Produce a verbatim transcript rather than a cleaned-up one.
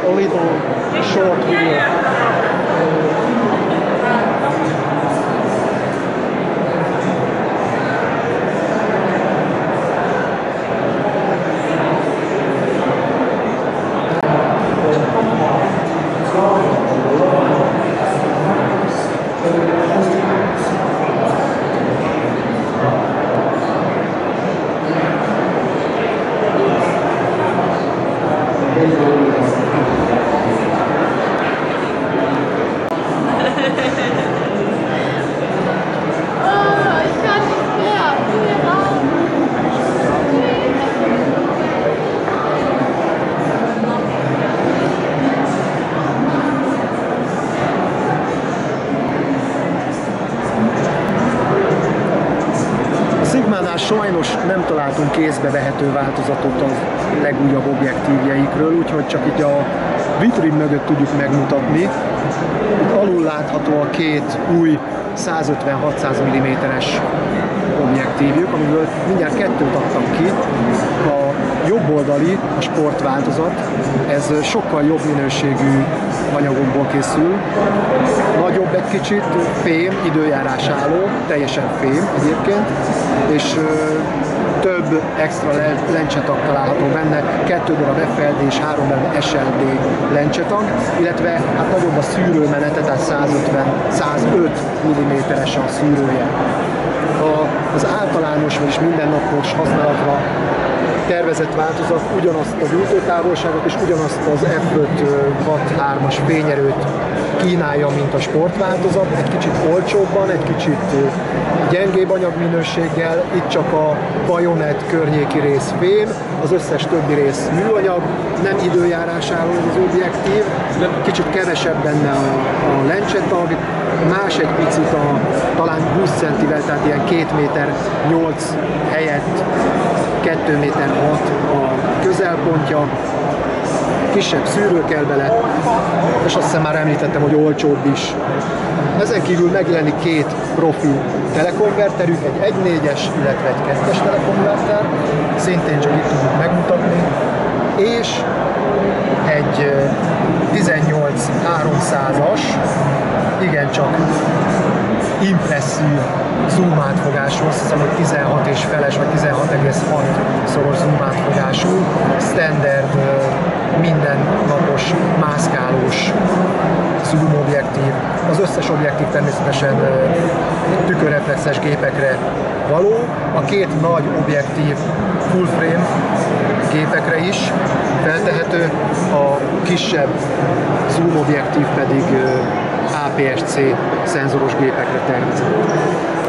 a little short video. Sajnos nem találtunk kézbe vehető változatot a legújabb objektívjeikről, úgyhogy csak itt a vitrin mögött tudjuk megmutatni. Itt alul látható a két új százötven-hatszáz milliméteres objektívjük, amiből mindjárt kettőt adtam ki. A jobb oldali, a sportváltozat, ez sokkal jobb minőségű anyagokból készül. Nagyobb egy kicsit, fém, időjárás álló, teljesen fém egyébként, és ö, több extra lencsetag található benne, kettő darab F L D és három darab S L D lencsetag, illetve hát nagyobb a szűrőmenete, tehát százötven-százöt milliméteres a szűrője. A, az általános, vagyis mindennapos használatra tervezett változat ugyanazt a gyújtótávolságot és ugyanazt az F öt watt-hármas fényerőt kínálja, mint a sportváltozat, egy kicsit olcsóbban, egy kicsit gyengébb anyagminőséggel, itt csak a bajonett környéki rész fém, az összes többi rész műanyag, nem időjárás álló az objektív, kicsit kevesebb benne a, a lencsetag, más egy picit a talán húsz centivel, tehát ilyen két méter nyolc helyett kettő méter hat a közelpontja, kisebb szűrő kell bele, és azt hiszem már említettem, hogy olcsóbb is. Ezen kívül megjelenik két profi telekonverterük, egy egy négyes, illetve egy kettes telekonverter, szintén csak itt tudjuk megmutatni, és egy tizennyolc háromszázas, igencsak impresszív zoom átfogású, azt hiszem, hogy tizenhat és feles, vagy tizenhat egész hat szoros zoom átfogású, standard, mindennapos, mászkálós zoom objektív. Az összes objektív természetesen tükörreflexes gépekre való. A két nagy objektív full frame gépekre is feltehető, a kisebb zoom objektív pedig A P S C szenzoros gépekre tervezett.